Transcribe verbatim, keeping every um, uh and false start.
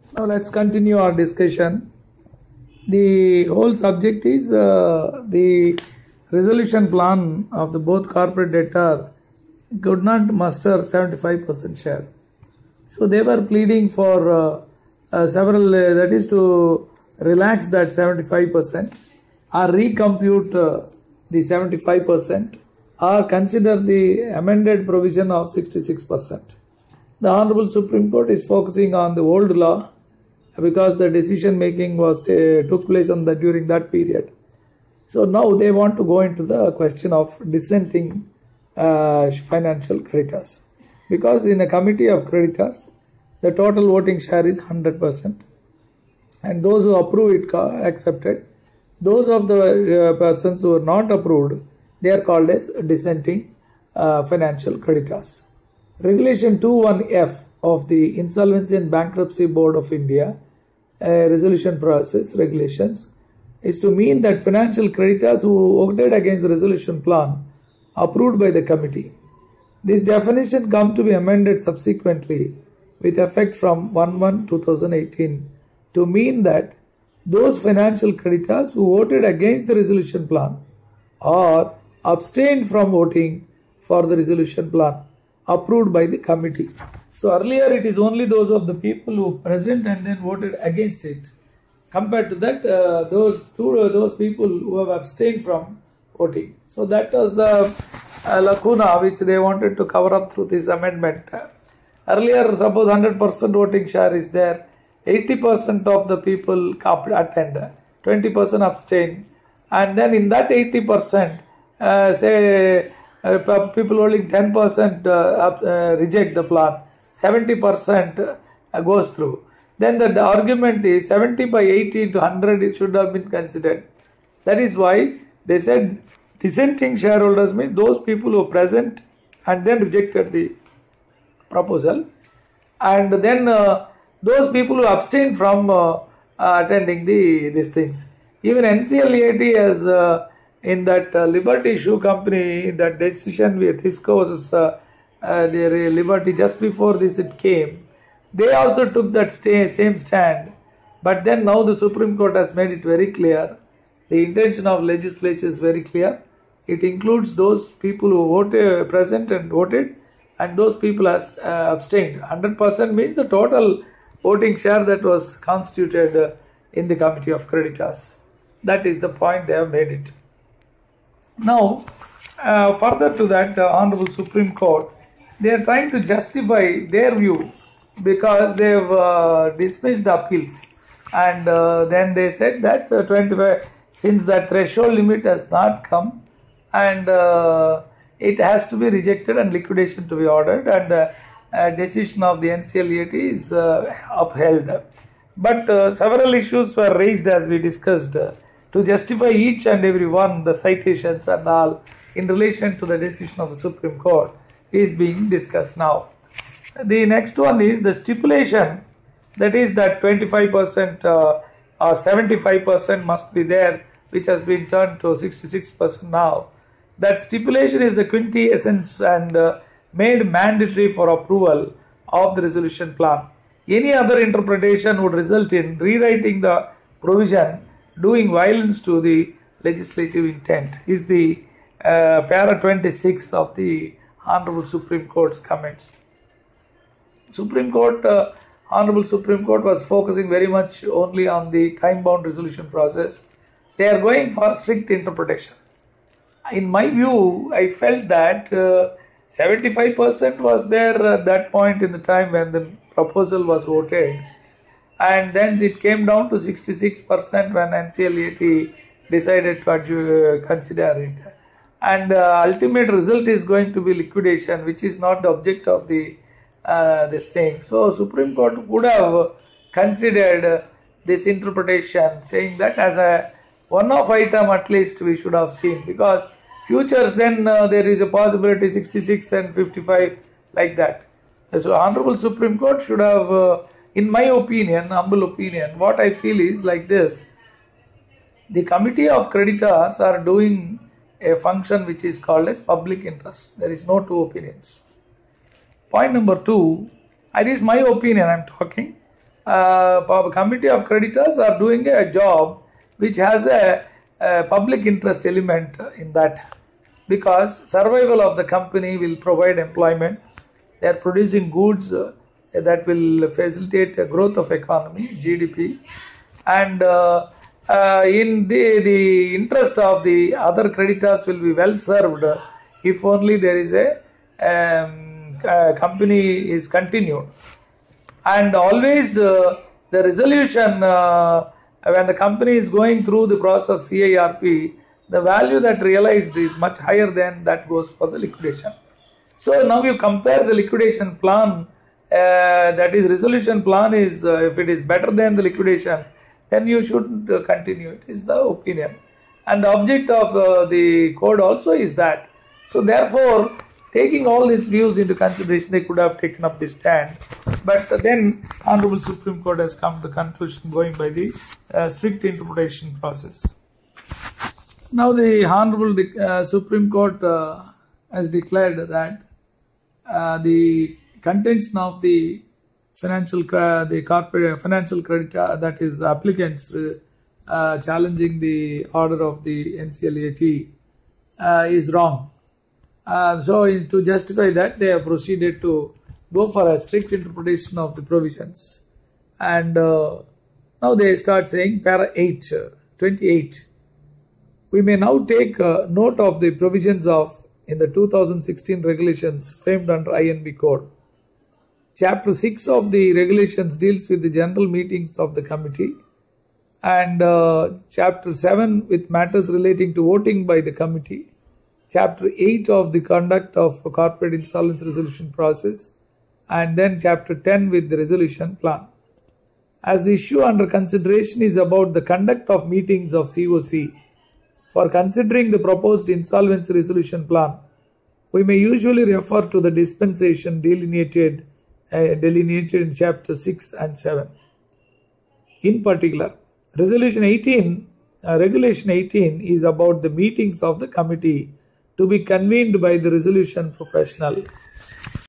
Now let's continue our discussion. The whole subject is uh, the resolution plan of the both corporate debtor could not muster seventy-five percent share. So they were pleading for uh, uh, several, uh, that is to relax that seventy-five percent or recompute uh, the seventy-five percent or consider the amended provision of sixty-six percent. The Honorable Supreme Court is focusing on the old law because the decision making was uh, took place on the, during that period. So now they want to go into the question of dissenting uh, financial creditors. Because in a committee of creditors, the total voting share is one hundred percent. And those who approve it accepted. Those of the uh, persons who are not approved, they are called as dissenting uh, financial creditors. Regulation twenty-one F of the Insolvency and Bankruptcy Board of India uh, resolution process regulations is to mean that financial creditors who voted against the resolution plan approved by the committee. This definition come to be amended subsequently with effect from one one two thousand eighteen to mean that those financial creditors who voted against the resolution plan or abstained from voting for the resolution plan approved by the committee. So earlier it is only those of the people who present and then voted against it. Compared to that, uh, those two, uh, those people who have abstained from voting. So that was the uh, lacuna which they wanted to cover up through this amendment. Earlier, suppose one hundred percent voting share is there, eighty percent of the people attend, twenty percent abstain, and then in that eighty percent, uh, say uh, people holding ten percent uh, uh, reject the plan, seventy percent uh, goes through. Then the, the argument is seventy by eighty to one hundred, it should have been considered. That is why they said dissenting shareholders means those people who are present and then rejected the proposal, and then uh, those people who abstain from uh, uh, attending the these things. Even N C L A T has uh, in that uh, Liberty Shoe Company, that decision with Hisco versus uh, uh, their Liberty, just before this it came, they also took that stay, same stand. But then now the Supreme Court has made it very clear. The intention of legislature is very clear. It includes those people who voted, present and voted, and those people has uh, abstained. one hundred percent means the total voting share that was constituted uh, in the committee of creditors. That is the point they have made it. Now, uh, further to that, uh, Honorable Supreme Court, they are trying to justify their view because they have uh, dismissed the appeals, and uh, then they said that uh, twenty-five, since that threshold limit has not come, and uh, it has to be rejected and liquidation to be ordered, and uh, a decision of the N C L A T is uh, upheld. But uh, several issues were raised, as we discussed, uh, to justify each and every one, the citations and all in relation to the decision of the Supreme Court is being discussed now. The next one is the stipulation, that is that twenty-five percent uh, or seventy-five percent must be there, which has been turned to sixty-six percent now. That stipulation is the quintessence and uh, made mandatory for approval of the resolution plan. Any other interpretation would result in rewriting the provision, doing violence to the legislative intent, is the uh, para twenty-six of the Honorable Supreme Court's comments. Supreme Court, uh, Honorable Supreme Court was focusing very much only on the time-bound resolution process. They are going for strict interpretation. In my view, I felt that uh, seventy-five percent was there at that point in the time when the proposal was voted, and then it came down to sixty-six percent when N C L A T decided to uh, consider it. And uh, ultimate result is going to be liquidation, which is not the object of the uh, this thing. So Supreme Court would have considered uh, this interpretation, saying that as a one-off item at least we should have seen, because futures then uh, there is a possibility sixty-six and fifty-five like that. So Honorable Supreme Court should have, uh, in my opinion, humble opinion, what I feel is like this. The committee of creditors are doing a function which is called as public interest. There is no two opinions. Point number two, it is my opinion I am talking. uh, committee of creditors are doing a job which has a, a public interest element in that, because survival of the company will provide employment. They are producing goods uh, that will facilitate a growth of economy, G D P, and uh, uh, in the, the interest of the other creditors will be well served if only there is a um, uh, company is continued. And always uh, the resolution uh, when the company is going through the process of C I R P, the value that realized is much higher than that goes for the liquidation. So now you compare the liquidation plan, uh, that is resolution plan is, uh, if it is better than the liquidation, then you should uh, continue. It is the opinion. And the object of uh, the code also is that. So therefore, taking all these views into consideration, they could have taken up this stand. But then Honorable Supreme Court has come to the conclusion going by the uh, strict interpretation process. Now the Honorable uh, Supreme Court uh, has declared that uh, the contention of the financial uh, the corporate financial creditor, that is the applicants uh, challenging the order of the N C L A T, uh, is wrong. Uh, so in, to justify that, they have proceeded to go for a strict interpretation of the provisions. And uh, now they start saying para eight, twenty-eight. We may now take uh, note of the provisions of in the two thousand sixteen regulations framed under I N B Code. Chapter six of the regulations deals with the general meetings of the committee, and uh, Chapter seven with matters relating to voting by the committee. Chapter eight of the conduct of a corporate insolvency resolution process, and then Chapter ten with the resolution plan. As the issue under consideration is about the conduct of meetings of C O C, for considering the proposed insolvency resolution plan, we may usually refer to the dispensation delineated, uh, delineated in Chapter six and seven. In particular, Resolution eighteen, uh, Regulation eighteen is about the meetings of the committee to be convened by the resolution professional